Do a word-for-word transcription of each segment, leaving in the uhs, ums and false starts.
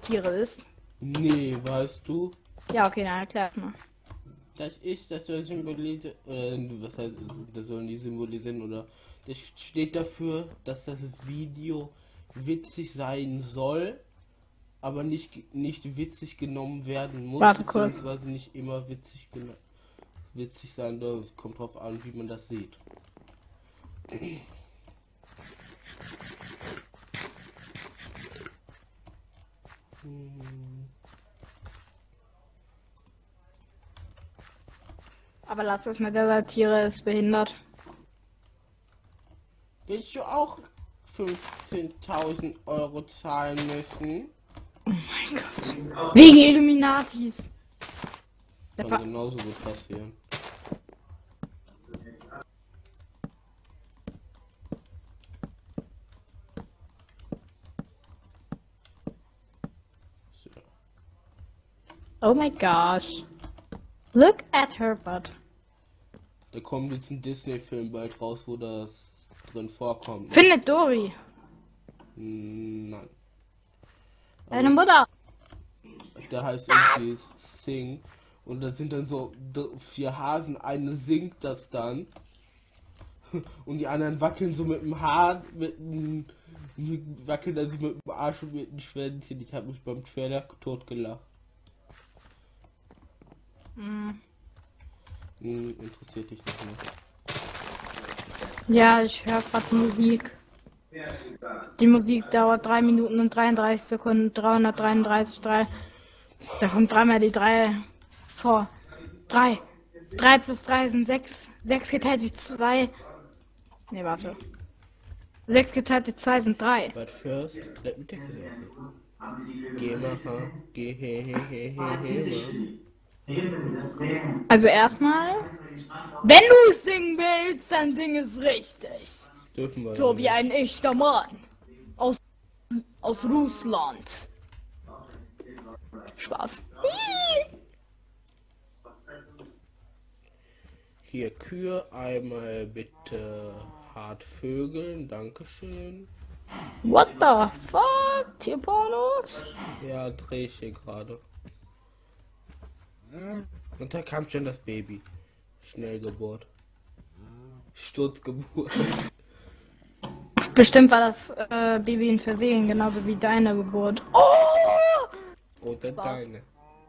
Tiere ist? Nee, weißt du, Ja, okay, dann erklärt mal. das ist, das soll symbolisieren, äh, was heißt, das soll nicht symbolisieren, oder das steht dafür, dass das Video witzig sein soll, aber nicht, nicht witzig genommen werden muss, Warte kurz. beziehungsweise nicht immer witzig, witzig sein soll. Es kommt drauf an, wie man das sieht. Aber lass das mit der Satire, ist behindert. Willst du auch fünfzehntausend Euro zahlen müssen? Oh mein Gott. Wegen Illuminatis. Der Kann Pa- genauso gut passieren. So. Oh my gosh. Look at her butt. Da kommt jetzt ein Disney-Film bald raus, wo das drin vorkommt. Findet Dory. Hm, Nein. Deine Mutter. Der heißt irgendwie Sing. Und da sind dann so d- vier Hasen. Eine singt das dann. Und die anderen wackeln so mit dem Haar, mit dem, mit- wackeln dann so mit dem Arsch und mit dem Schwänzchen. Ich habe mich beim Trailer tot gelacht. Hm. Hm, interessiert dich nicht mehr. Ja, ich höre gerade Musik. Die Musik dauert drei Minuten und dreiunddreißig Sekunden, dreihundertdreiunddreißig, drei. Da kommt dreimal die drei vor. drei. drei plus drei sind sechs. sechs geteilt durch zwei. Ne, warte. sechs geteilt durch zwei sind drei. But first, let me take this off. Geh mal, ha, geh, he, he, he, he, he, Also erstmal, wenn du es singen willst, dann sing es richtig. dürfen wir So ja wie ein echter Mann. Aus, aus Russland. Spaß. Hier Kühe einmal bitte hart vögeln, dankeschön. What the fuck? Tierpornos? Ja, drehe ich hier gerade. Und da kam schon das Baby. Schnellgeburt. Sturzgeburt. Bestimmt war das äh, Baby ein Versehen, genauso wie deine Geburt. Oh! Oder Was? deine.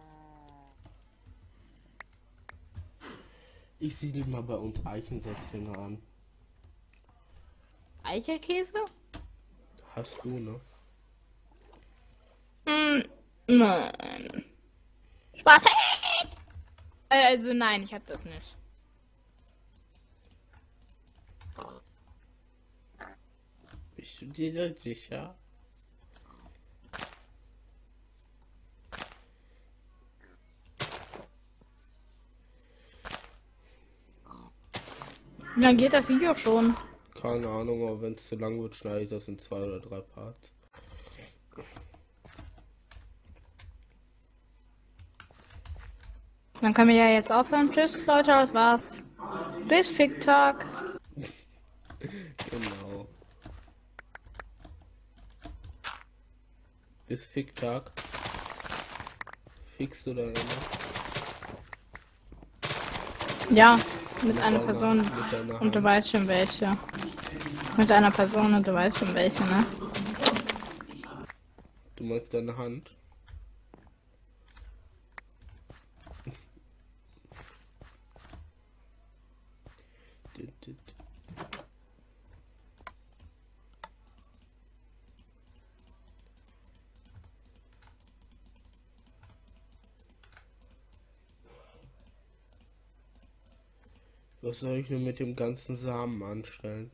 Ich sieh die mal bei uns Eichensätzlinge an. Eichelkäse? Hast du, ne? Mm, nein. Spaß. Äh, Also nein, ich hab das nicht. Bist du dir da sicher? Wie lange geht das Video schon? Keine Ahnung, aber wenn es zu lang wird, schneide ich das in zwei oder drei Parts. Dann können wir ja jetzt aufhören. Tschüss, Leute, das war's. Bis Ficktag. Genau. Bis Ficktag. Fix oder immer? Ja, mit einer deiner- Person. mit deiner Und du Hand. weißt schon welche. Mit einer Person und du weißt schon welche, ne? Du meinst deine Hand? Dit, dit. Was soll ich nur mit dem ganzen Samen anstellen?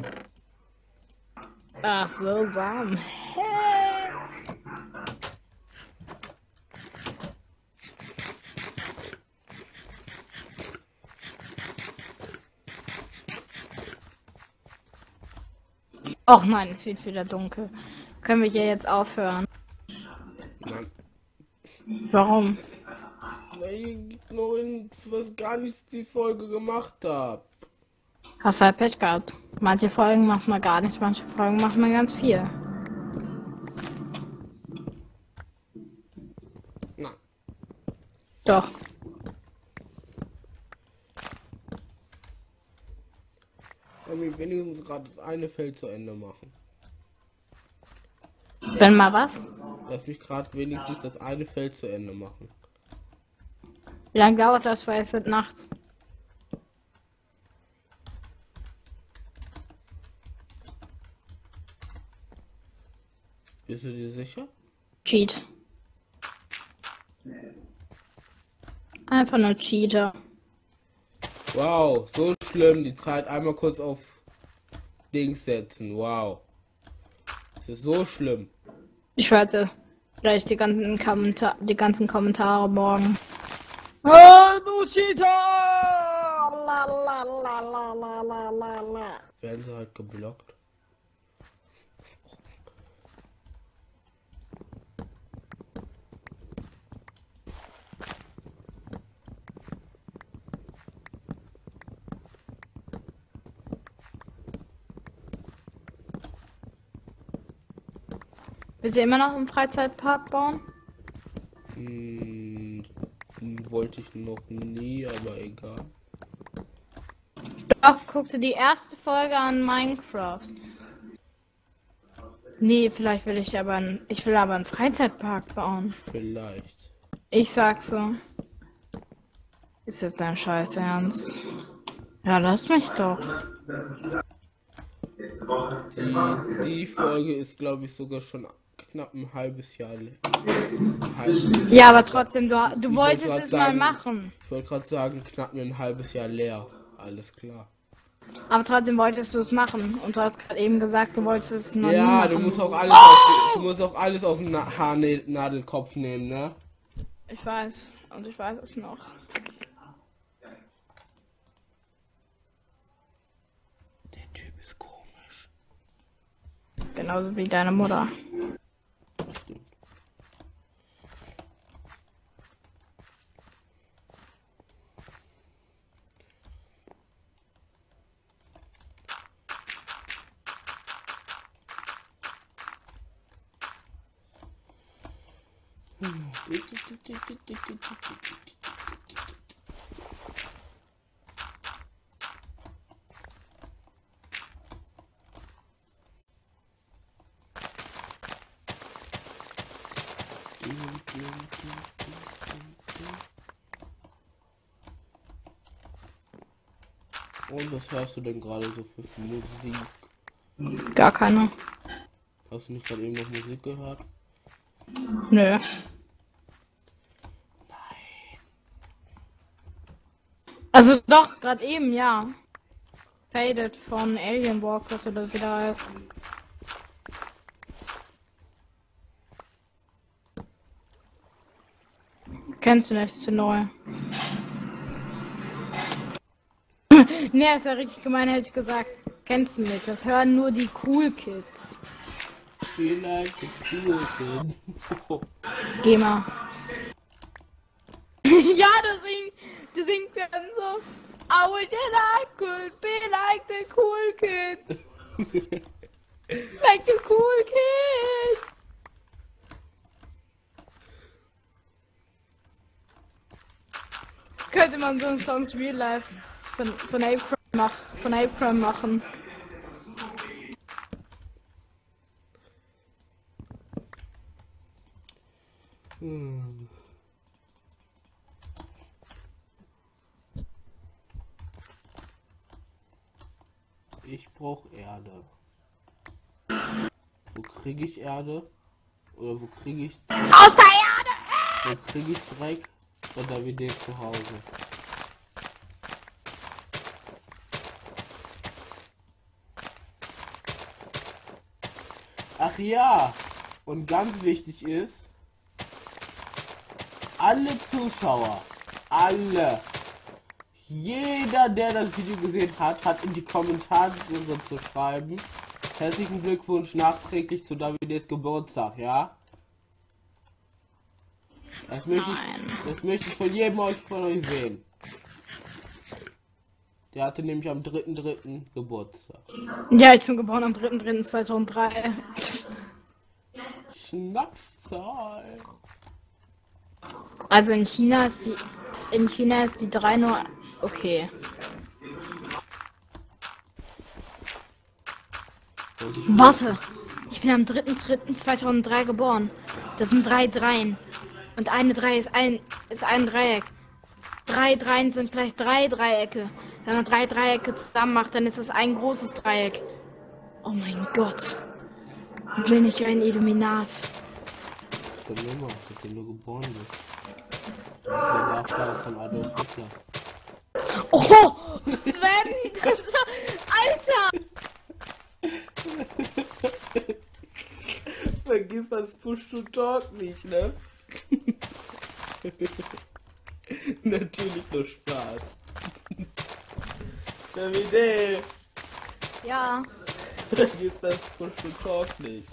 Ach so, Samen. Hä? Och nein, es wird wieder dunkel. Können wir hier jetzt aufhören? Nein. Warum? Weil ich ignorant was gar nichts die Folge gemacht habe. Hast du halt Pech gehabt. Manche Folgen macht man gar nichts, manche Folgen macht man ganz viel. Doch. Wenn wir wenigstens gerade das eine Feld zu Ende machen. Wenn mal was? Lass mich gerade wenigstens das eine Feld zu Ende machen. Wie lange dauert das, weil es wird nachts? Bist du dir sicher? Cheat. Einfach nur Cheater. Wow, so schlimm. Die Zeit einmal kurz auf Dings setzen. Wow. Das ist so schlimm. Ich warte. Vielleicht die ganzen, Kommentar die ganzen Kommentare morgen. Oh, du Cheater! La, la, la, la, la, la, la, la. Werden sie halt geblockt. Willst du immer noch einen Freizeitpark bauen? Hm, wollte ich noch nie, aber egal. Doch, guck dir die erste Folge an Minecraft. Nee, vielleicht will ich aber einen, ich will aber einen Freizeitpark bauen. Vielleicht. Ich sag so. Ist das dein Scheiß Ernst? Ja, lass mich doch. Die, die Folge ist, glaube ich, sogar schon knapp ein halbes Jahr. Ein halbes Jahr. Ja, aber trotzdem, du, du Ich wolltest wollte es grad sagen- mal machen. Ich wollte gerade sagen, knapp ein halbes Jahr leer. Alles klar. Aber trotzdem wolltest du es machen. Und du hast gerade eben gesagt, du wolltest es noch nie Ja, machen. du musst auch alles, auf, du musst auch alles auf den Na- Haarnadelkopf nehmen, ne? Ich weiß. Und ich weiß es noch. Der Typ ist komisch. Genauso wie deine Mutter. Stimmt. Und was hörst du denn gerade so für Musik? Gar keine. Hast du nicht gerade eben noch Musik gehört? Nö. Also doch, gerade eben, ja. Faded von Alien Walkers oder wie der heißt. Kennst du nicht, ist zu neu. Ne, ist ja richtig gemein, hätte ich gesagt. Kennst du nicht, das hören nur die Cool Kids. Vielleicht cool. Geh mal. Ja, du singst, du singst dann so. I wish that I could be like the cool kid. Like the cool kid. Könnte man so einen Songs Real Life von, von April mach, von April machen. Hm. Ich brauche Erde. Wo kriege ich Erde? Oder wo kriege ich Aus der Erde! wo kriege ich Dreck? Oder wie der zu Hause? Ach ja! Und ganz wichtig ist, alle Zuschauer, alle, jeder, der das Video gesehen hat, hat in die Kommentare zu schreiben, herzlichen Glückwunsch nachträglich zu Davids Geburtstag, ja? Das möchte ich, das möchte ich von jedem euch von euch sehen. Der hatte nämlich am dritten dritten Geburtstag. Ja, ich bin geboren am dritten dritten zweitausenddrei. Schnapszahl. Also in China ist die. In China ist die drei nur. Okay. Warte. Ich bin am dritten dritten zweitausenddrei geboren. Das sind drei Dreien. Und eine drei ist ein ist ein Dreieck. Drei Dreien sind gleich drei Dreiecke. Wenn man drei Dreiecke zusammen macht, dann ist es ein großes Dreieck. Oh mein Gott. Bin ich ein Illuminat. Ich bin immer, seitdem du geboren bist. Du bist der Nachfahre von Adolf Hitler. Oh, Sven, das war... Alter! Vergiss das Push-to-Talk nicht, ne? Natürlich nur Spaß. Davide! Ja. Vergiss das Push-to-Talk nicht.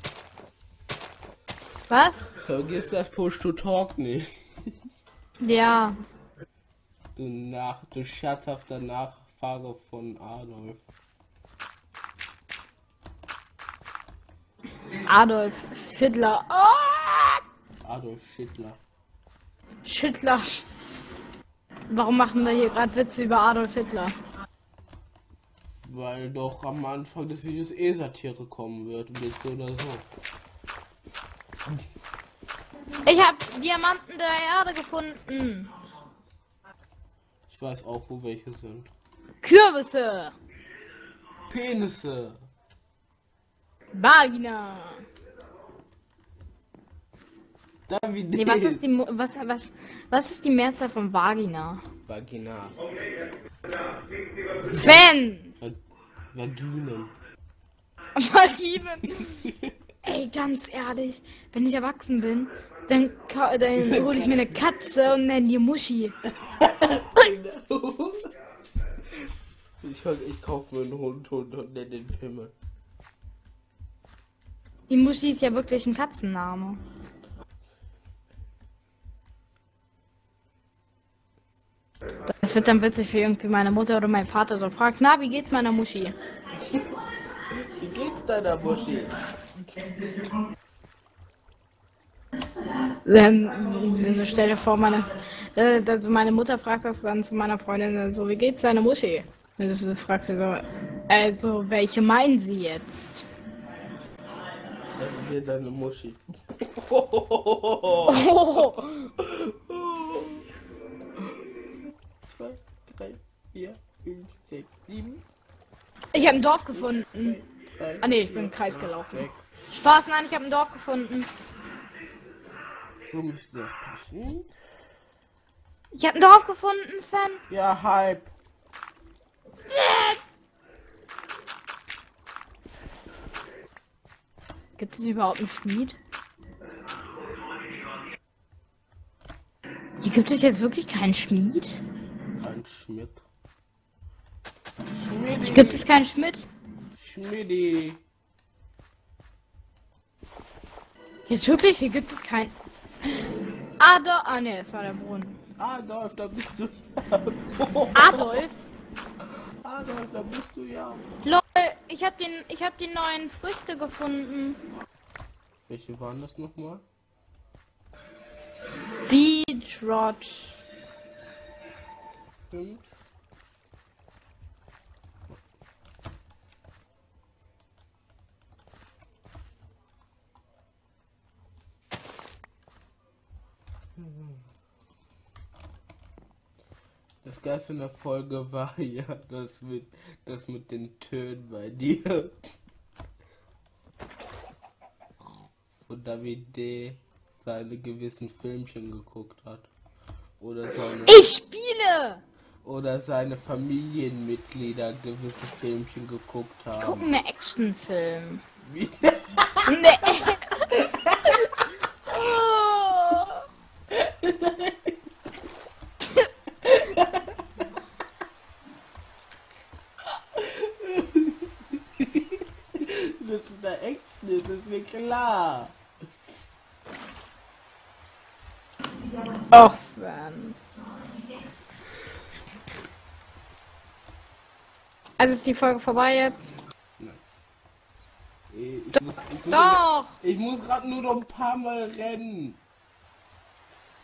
Was? Vergiss das Push-to-Talk nicht. Ja. Du, nach, du scherzhafter Nachfahre von Adolf. Adolf Fiddler. Oh! Adolf Hitler. Schüttler. Warum machen wir hier gerade Witze über Adolf Hitler? Weil doch am Anfang des Videos eh Satire kommen wird und jetzt so oder so. Ich habe Diamanten der Erde gefunden. Ich weiß auch, wo welche sind. Kürbisse. Penisse. Vagina. David. Nee, was ist die Mo was, was, was ist die Mehrzahl von Vagina? Vaginas. Sven! Va Vaginen. Vaginen. Ey, ganz ehrlich, wenn ich erwachsen bin, dann, dann hole ich mir eine Katze und nenne die Muschi. ich, ich kaufe mir einen Hund und, und nenne den Pimmel. Die Muschi ist ja wirklich ein Katzenname. Das wird dann witzig für irgendwie meine Mutter oder mein Vater so fragt, na, wie geht's meiner Muschi? Wie geht's deiner Muschi? Dann, dann stell dir vor, meine, äh, also meine Mutter fragt das dann zu meiner Freundin so, wie geht's deiner Muschi? Und so fragt sie so, also, welche meinen Sie jetzt? Das ist hier deine Muschi. Oh. zwei, drei, vier, fünf, sechs, sieben. Ich habe ein Dorf gefunden. drei, Ah ne, ich bin im Kreis gelaufen. sechs. Spaß, nein, ich habe ein Dorf gefunden. So müsste das passen. Ich habe ein Dorf gefunden, Sven. Ja, halb. Gibt es überhaupt einen Schmied? Hier gibt es jetzt wirklich keinen Schmied? Ein Schmidt. Schmidti. Hier gibt es keinen Schmied? Schmidti. Jetzt wirklich? Hier gibt es keinen... Ah, doch. Ah, ne, es war der Brunnen. Adolf, da bist du. Adolf? Adolf, da bist du ja. Lol, ich hab den, ich hab die neuen Früchte gefunden. Welche waren das nochmal? Beetrot. Fünf. Das Geilste in der Folge war ja das mit, das mit den Tönen bei dir. Und David D. seine gewissen Filmchen geguckt hat. Oder seine, Ich spiele! oder seine Familienmitglieder gewisse Filmchen geguckt haben. Gucken eine Actionfilm. Wie? Nee. Oh. Das mit der Action ist, ist mir klar. Och, Sven. Also ist die Folge vorbei jetzt? Ich muss, ich muss, Doch! ich muss gerade nur noch ein paar Mal rennen.